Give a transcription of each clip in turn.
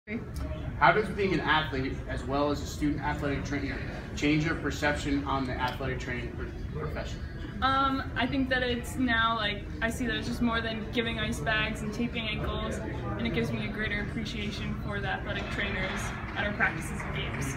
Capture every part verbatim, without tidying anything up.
How does being an athlete as well as a student athletic trainer change your perception on the athletic training profession? Um, I think that it's now like, I see that it's just more than giving ice bags and taping ankles, and it gives me a greater appreciation for the athletic trainers at our practices and games.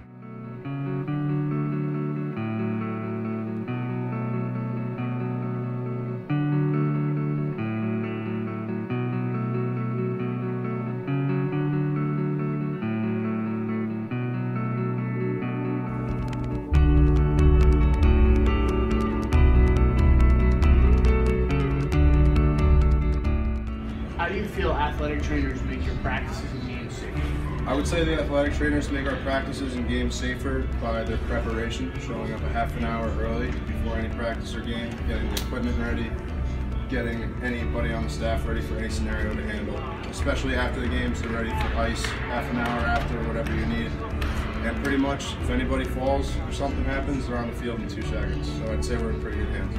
How do you feel athletic trainers make your practices and games safer? I would say the athletic trainers make our practices and games safer by their preparation, showing up a half an hour early before any practice or game, getting the equipment ready, getting anybody on the staff ready for any scenario to handle. Especially after the games, they're ready for ice half an hour after, whatever you need. And pretty much, if anybody falls or something happens, they're on the field in two seconds. So I'd say we're in pretty good hands.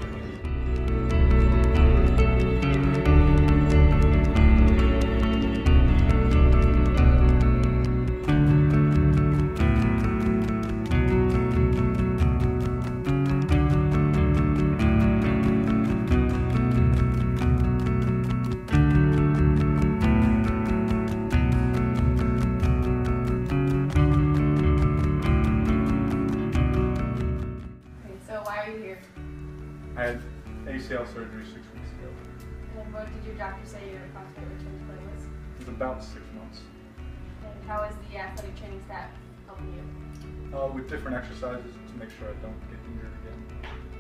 Why are you here? I had A C L surgery six weeks ago. And what did your doctor say your approximate return to play was? It was about six months. And how is the athletic training staff helping you? Uh, with different exercises to make sure I don't get injured again.